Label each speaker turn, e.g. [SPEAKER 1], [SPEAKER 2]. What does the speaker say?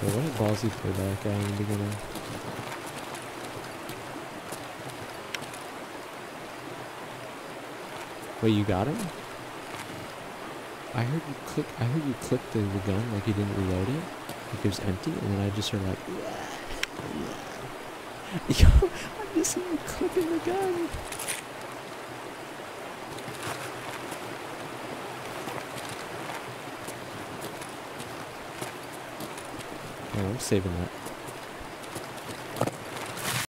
[SPEAKER 1] What a ballsy play by that guy in the beginning. Wait, you got him? I heard you click the gun like you didn't reload it. Like it was empty, and then I just heard like yo, I just see you clicking the gun. Oh, I'm saving that.